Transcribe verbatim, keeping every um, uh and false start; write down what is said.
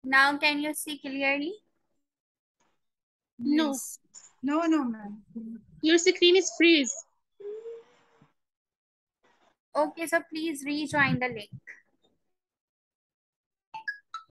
Now can you see clearly? No. Yes. No, no, ma'am. Your screen is freeze. Okay, so please rejoin the link.